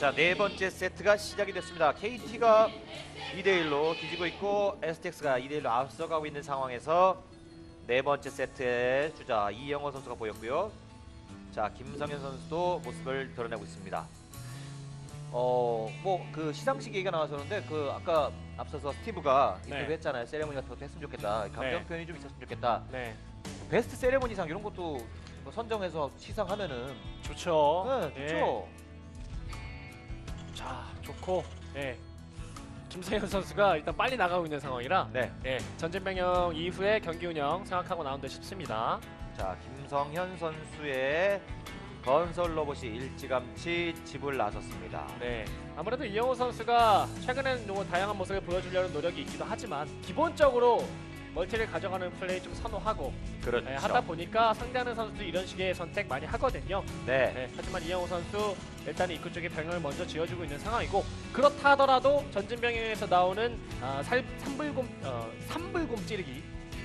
자, 네 번째 세트가 시작이 됐습니다. KT가 2대1로 뒤지고 있고 STX가 2대1로 앞서가고 있는 상황에서 네 번째 세트의 주자 이영호 선수가 보였고요. 자, 김성현 선수도 모습을 드러내고 있습니다. 뭐 그 시상식 얘기가 나와서는데 그 아까 앞서서 스티브가 인터뷰 했잖아요. 세레모니 같은 것도 했으면 좋겠다. 감정 표현이 좀 있었으면 좋겠다. 네. 베스트 세레모니상 이런 것도 뭐 선정해서 시상하면은 좋죠. 네, 좋죠. 자, 좋고. 네. 김성현 선수가 일단 빨리 나가고 있는 상황이라 네. 전진병영 이후에 경기 운영 생각하고 나온 듯 싶습니다. 자, 김성현 선수의 건설 로봇이 일찌감치 집을 나섰습니다. 네. 아무래도 이영호 선수가 최근에는 뭐 다양한 모습을 보여주려는 노력이 있기도 하지만 기본적으로 멀티를 가져가는 플레이 좀 선호하고 그렇죠. 하다 보니까 상대하는 선수도 이런 식의 선택 많이 하거든요. 네. 하지만 이영호 선수 일단 입구 쪽에 병력을 먼저 지어주고 있는 상황이고, 그렇다 하더라도 전진병영에서 나오는 삼불곰 찌르기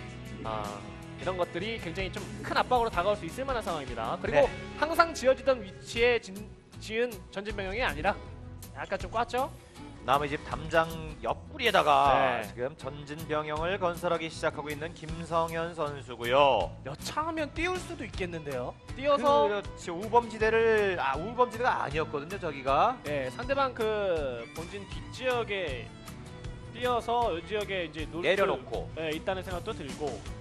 이런 것들이 굉장히 좀 큰 압박으로 다가올 수 있을 만한 상황입니다. 그리고 네. 항상 지어지던 위치에 지은 전진병영이 아니라 약간 좀 꽈죠? 남의 집 담장 옆구리에다가 네. 지금 전진병영을 건설하기 시작하고 있는 김성현 선수고요. 여차하면 띄울 수도 있겠는데요. 띄어서 그렇지. 우범지대가 아니었거든요, 저기가. 네, 상대방 그 본진 뒷지역에 띄어서 이 지역에 이제 내려놓고. 있다는 생각도 들고,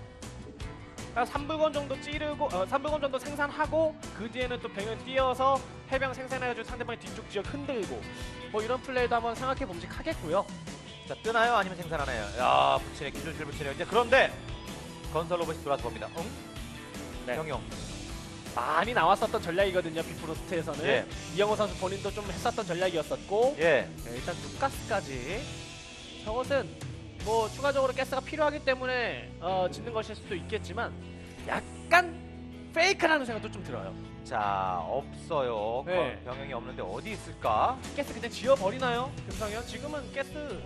3불건 정도 찌르고 3불건 정도 생산하고 그 뒤에는 또 병을 띄어서 해병 생산해가지고 상대방의 뒤쪽 지역 흔들고 뭐 이런 플레이도 한번 생각해 봄직하겠고요. 자, 뜨나요? 아니면 생산하나요? 야, 붙이네. 기술실 붙이네요. 이제 그런데 건설 로봇이 돌아서 봅니다. 응? 네. 병영. 많이 나왔었던 전략이거든요. 비프로스트에서는. 예. 이영호 선수 본인도 좀 했었던 전략이었었고, 예. 일단 투가스까지 저것은 뭐 추가적으로 가스가 필요하기 때문에 짓는 것일 수도 있겠지만 약간 페이크라는 생각도 좀 들어요. 자, 없어요. 네. 병영이 없는데 어디 있을까? 가스 그냥 지어버리나요? 김상현? 지금은 가스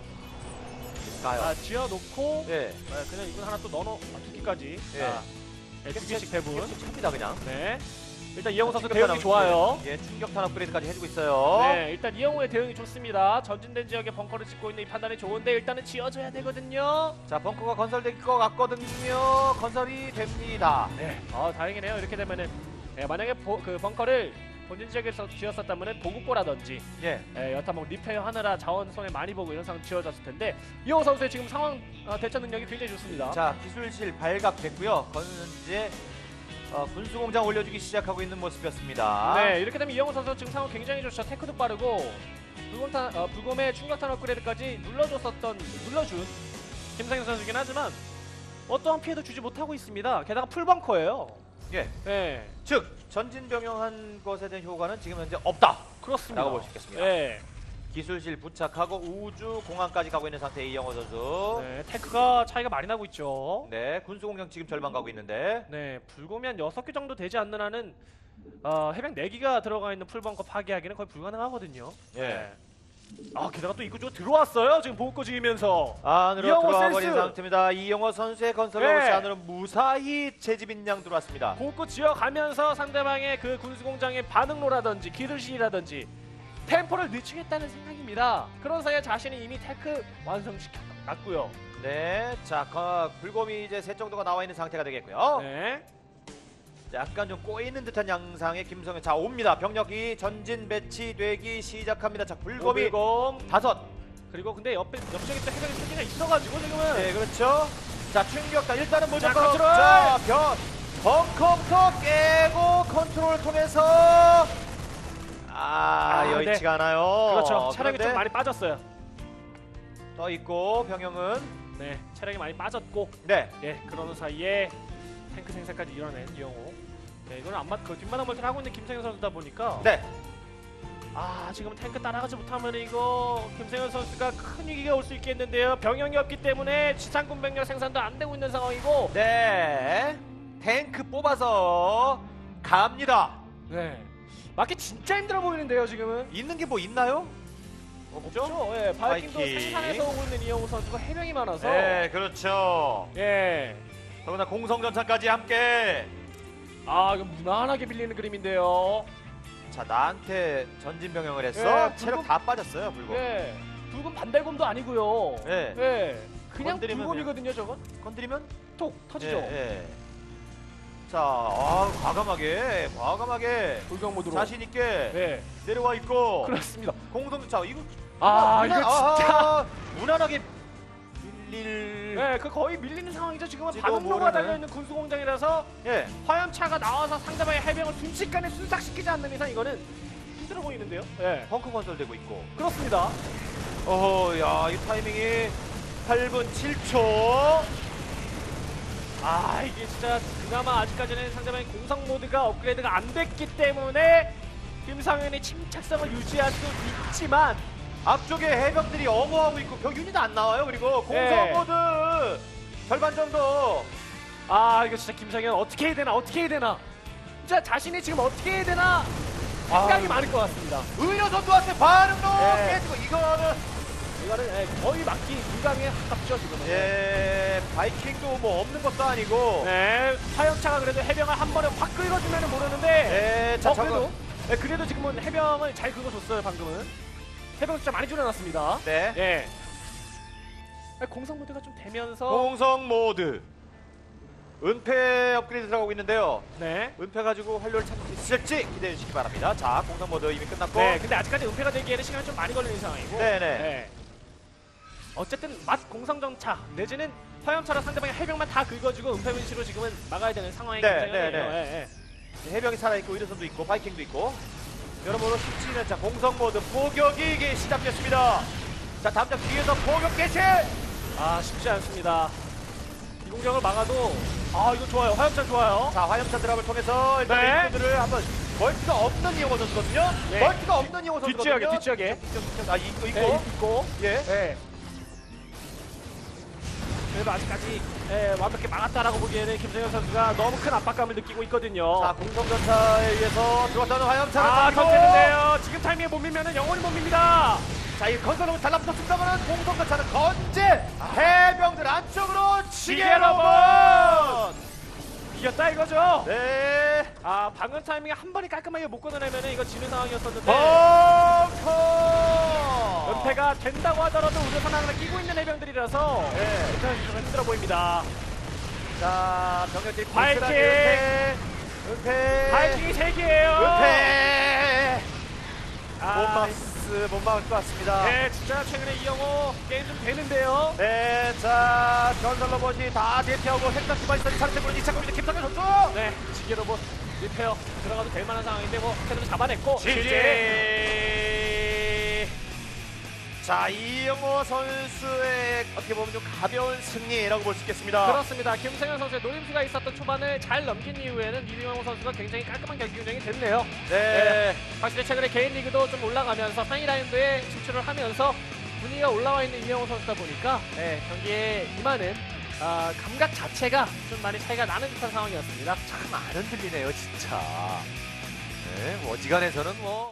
가요. 지어놓고 네. 그냥 이건 하나 또 넣어놓 두 개까지. 예. 두 개씩 배분. 계속 찹니다, 그냥. 네. 일단 이영호 선수 충격 대응이 탄압, 좋아요. 예, 충격탄 업그레이드까지 해주고 있어요. 네, 일단 이영호의 대응이 좋습니다. 전진된 지역에 벙커를 짓고 있는 이 판단이 좋은데 일단은 지어줘야 되거든요. 자, 벙커가 건설될 것 같거든요. 건설이 됩니다. 네. 다행이네요. 이렇게 되면은 만약에 그 벙커를 본진 지역에서 지었었다면은 보급고라든지 여타 뭐 리페어 하느라 자원 손해 많이 보고 이런 상황 지어졌을 텐데, 이영호 선수의 지금 상황 대처 능력이 굉장히 좋습니다. 자, 기술실 발각됐고요. 이제 군수공장 올려주기 시작하고 있는 모습이었습니다. 네, 이렇게 되면 이영호 선수 지금 상황 굉장히 좋죠. 테크도 빠르고 불곰의 충격탄 업그레이드까지 눌러준 김상현 선수이긴 하지만 어떠한 피해도 주지 못하고 있습니다. 게다가 풀벙커예요. 예. 네, 즉 전진병영한 것에 대한 효과는 지금 현재 없다. 그렇습니다. 라고 볼 수 있겠습니다. 네, 기술실 부착하고 우주 공항까지 가고 있는 상태의 이영호 선수. 네, 테크가 차이가 많이 나고 있죠. 네, 군수공장 지금 절반 가고 있는데. 네, 불곰이 한 6개 정도 되지 않는 한은 해병 4기가 들어가 있는 풀벙커 파괴하기는 거의 불가능하거든요. 예. 네. 게다가 또 입구 쪽으로 들어왔어요. 지금 보급고 지으면서. 안으로 이영호 들어와 버린 센스! 상태입니다. 이영호 선수의 건설 로봇이 안으로 무사히 재집인 양 들어왔습니다. 보급고 지어가면서 상대방의 그 군수공장의 반응로라든지 기술실이라든지 템포를 늦추겠다는 생각입니다. 그런 사이에 자신이 이미 테크 완성시켜놨고요. 네, 자, 불곰이 이제 셋 정도가 나와 있는 상태가 되겠고요. 네. 약간 좀 꼬이는 듯한 양상의 김성현. 자, 옵니다. 병력이 전진 배치되기 시작합니다. 자, 불곰이 불곰 5. 그리고 근데 옆쪽에 또 해병의 세기가 있어가지고 지금은. 네, 그렇죠. 자, 충격탄 일단은 무조건. 컨트롤! 자, 벙커부터 깨고 컨트롤을 통해서 여의치가 않아요. 그렇죠. 체력이 그런데 좀 많이 빠졌어요. 더 있고 병영은 네, 체력이 많이 빠졌고, 네. 그러는 사이에 탱크 생산까지 이뤄낸 이영호. 네, 이거는 그 뒷마당 멀티를 하고 있는 김성현 선수다 보니까. 네. 지금 탱크 따라가지 못하면 이거 김성현 선수가 큰 위기가 올 수 있겠는데요. 병영이 없기 때문에 지상군 병력 생산도 안 되고 있는 상황이고. 네. 탱크 뽑아서 갑니다. 네. 맞기 진짜 힘들어 보이는데요, 지금은. 있는 게 뭐 있나요? 없죠? 예, 바이킹도 바이킹. 생산해서 오고 있는 이영호 선수가 해병이 많아서. 네, 그렇죠. 예. 더구나 공성전차까지 함께. 이거 무난하게 빌리는 그림인데요. 자, 나한테 전진 병영을 했어. 예, 체력 다 빠졌어요, 불곰. 예. 붉은 반달곰도 아니고요. 예. 예. 그냥 건드리면 붉곰이거든요, 저건. 건드리면 톡 터지죠. 예, 예. 자, 과감하게 돌격 모드로. 자신 있게 예. 내려와 있고. 그렇습니다. 공성차 이거 이거 진짜. 무난하게 밀릴. 네, 그 거의 밀리는 상황이죠. 지금은 지도 반응로가 모르는. 달려있는 군수공장이라서 예. 화염차가 나와서 상대방의 해병을 순식간에 순삭시키지 않는 이상 이거는 힘들어 보이는데요. 네, 벙커 건설되고 있고. 그렇습니다. 야, 이 타이밍이 8분 7초. 이게 진짜 그나마 아직까지는 상대방의 공성 모드가 업그레이드가 안 됐기 때문에 김상현이 침착성을 유지할 수 있지만 앞쪽에 해병들이 어머하고 있고 벽 유닛 안 나와요. 그리고 공성 네. 모드 절반 정도. 이거 진짜 김상현 어떻게 해야 되나 진짜 자신이 지금 어떻게 해야 되나 생각이 많을 것 같습니다. 의료 선수한테 반응도 네. 깨지고 이거는 거의 막기 불가능에 가깝죠 지금은. 예, 바이킹도 뭐 없는 것도 아니고. 네, 화염차가 그래도 해병을 한 번에 확 긁어주면 모르는데. 자, 그래도 그래도 지금은 해병을 잘 긁어줬어요 방금은. 해병 숫자 많이 줄여놨습니다. 네. 예. 공성 모드가 좀 되면서. 공성 모드. 은폐 업그레이드 들어가고 있는데요. 네. 은폐 가지고 활로를 찾을 수 있을지 기대해 주시기 바랍니다. 자, 공성 모드 이미 끝났고. 네, 근데 아직까지 은폐가 되기에는 시간이 좀 많이 걸리는 상황이고. 네네. 네. 어쨌든 맛 공성전차 내지는 화염차로 상대방의 해병만 다 긁어주고 은폐 분시로 지금은 막아야 되는 상황이 네, 굉장히 네. 해병이 살아있고 의료선도 있고 바이킹도 있고. 여러모로 쉽지 않은 자 공성 모드 포격이 이게 시작됐습니다. 자, 담장 뒤에서 포격 개시. 쉽지 않습니다. 이 공격을 막아도 이거 좋아요. 화염차 좋아요. 자, 화염차 드랍을 통해서 일단 네. 네. 한번 멀티가 없는 이용호 선수거든요. 네. 멀티가 없는 이용호 선수거든요. 뒷지역에. 있고. 있고. 예. 네. 그래도 아직까지 완벽히 막았다라고 보기에는 김성현 선수가 너무 큰 압박감을 느끼고 있거든요. 자, 공성전차에 의해서 들어왔다는 화염차. 던지는데요. 지금 타이밍에 못 밀면은 영원히 못 밉니다. 자, 이 건설로봇 달라붙었습니다만은 공성전차는 건재 해병들 안쪽으로 지게로봇. 이겼다 이거죠. 네. 방금 타이밍에 한 번에 깔끔하게 못 끊어내면은 이거 지는 상황이었었는데. 벙커. 은폐가 된다고 하더라도 우려선 하나 끼고 있는 해병들이라서 네. 일단 좀 힘들어 보입니다. 자, 병력들이 바이킹! 은폐. 바이킹이 3개예요. 은폐. 아, 못 막을 것 같습니다. 네, 진짜 최근에 이영호 게임 좀 되는데요. 네, 자, 건설 로봇이 다 대피하고 생산 기반시설이 상태로 2차 공격 김성현 선수. 네, 지게 로봇 리페어 들어가도 될 만한 상황인데 뭐 캐드를 잡아냈고. 자, 이영호 선수의 어떻게 보면 좀 가벼운 승리라고 볼 수 있겠습니다. 그렇습니다. 김성현 선수의 노림수가 있었던 초반을 잘 넘긴 이후에는 이영호 선수가 굉장히 깔끔한 경기 운영이 됐네요. 네. 확실히 최근에 개인 리그도 좀 올라가면서 상위 라운드에 진출을 하면서 분위기가 올라와 있는 이영호 선수다 보니까 경기에 임하는 감각 자체가 좀 많이 차이가 나는 듯한 상황이었습니다. 참 안 흔들리네요, 진짜. 네, 어지간해서는 뭐.